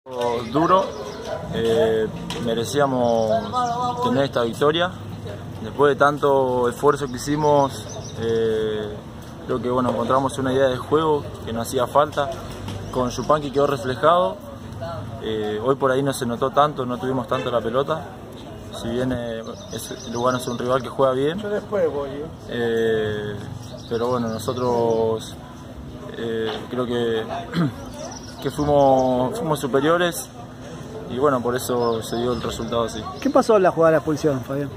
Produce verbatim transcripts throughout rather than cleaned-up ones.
Duro, eh, merecíamos tener esta victoria. Después de tanto esfuerzo que hicimos, eh, creo que bueno, encontramos una idea de juego que nos hacía falta. Con Yupanqui quedó reflejado. Eh, hoy por ahí no se notó tanto, no tuvimos tanto la pelota. Si bien eh, es, Lugano es un rival que juega bien. Yo después voy. Eh, pero bueno, nosotros eh, creo que, que fuimos, fuimos superiores y bueno, por eso se dio el resultado así. ¿Qué pasó en la jugada de la expulsión, Fabián?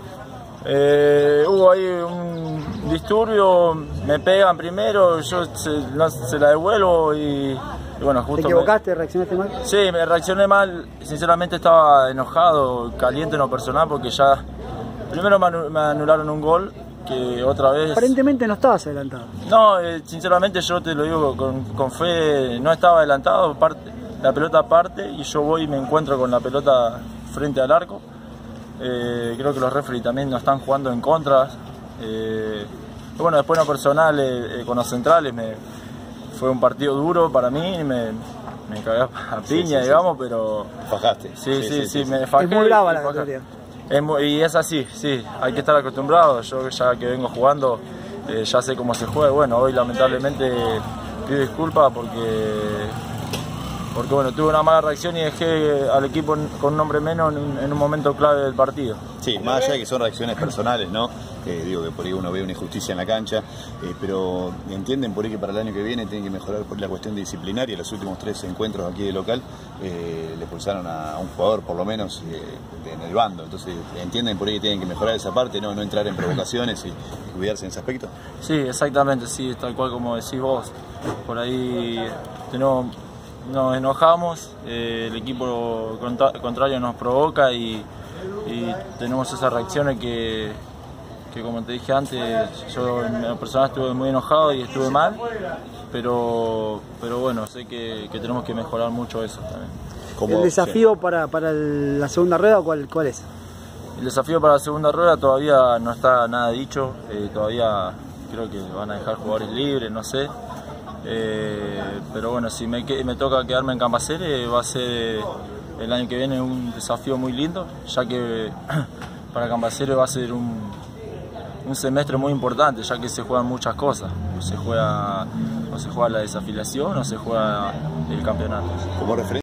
Eh, hubo ahí un disturbio, me pegan primero, yo se, no, se la devuelvo y, y bueno, justo... ¿Te equivocaste? Me, ¿Reaccionaste mal? Sí, me reaccioné mal, sinceramente estaba enojado, caliente en lo personal porque ya... Primero me anularon un gol, que otra vez... Aparentemente no estabas adelantado. No, eh, sinceramente yo te lo digo con, con fe, no estaba adelantado, parte, la pelota parte y yo voy y me encuentro con la pelota frente al arco. Eh, creo que los referees también nos están jugando en contra. Eh, bueno, después en lo personal, eh, con los centrales, me, fue un partido duro para mí, me, me cagué a piña, sí, sí, digamos, sí. Pero... Fajaste. Sí, sí, sí, sí, sí me fajé. Es muy brava la victoria. Es muy, y es así, sí, hay que estar acostumbrado. Yo ya que vengo jugando, eh, ya sé cómo se juega. Bueno, hoy lamentablemente pido disculpas porque... Porque bueno, tuve una mala reacción y dejé al equipo con un hombre menos en un, en un momento clave del partido. Sí, más allá de que son reacciones personales, ¿no? Eh, digo que por ahí uno ve una injusticia en la cancha, eh, pero entienden por ahí que para el año que viene tienen que mejorar por la cuestión disciplinaria. Los últimos tres encuentros aquí de local eh, le expulsaron a un jugador por lo menos eh, en el bando. Entonces entienden por ahí que tienen que mejorar esa parte, no, no entrar en provocaciones y, y cuidarse en ese aspecto. Sí, exactamente, sí, tal cual como decís vos. Por ahí tenemos... Nos enojamos, eh, el equipo contra contrario nos provoca y, y tenemos esas reacciones que, que, como te dije antes, yo en lo personal estuve muy enojado y estuve mal, pero, pero bueno, sé que, que tenemos que mejorar mucho eso también. ¿El desafío para, para la segunda rueda cuál, cuál es? El desafío para la segunda rueda todavía no está nada dicho, eh, todavía creo que van a dejar jugadores libres, no sé. Eh, pero bueno, si me, me toca quedarme en Cambacere va a ser el año que viene un desafío muy lindo, ya que para Cambacere va a ser un, un semestre muy importante, ya que se juegan muchas cosas, se juega, o se juega la desafiliación o se juega el campeonato. Como referencia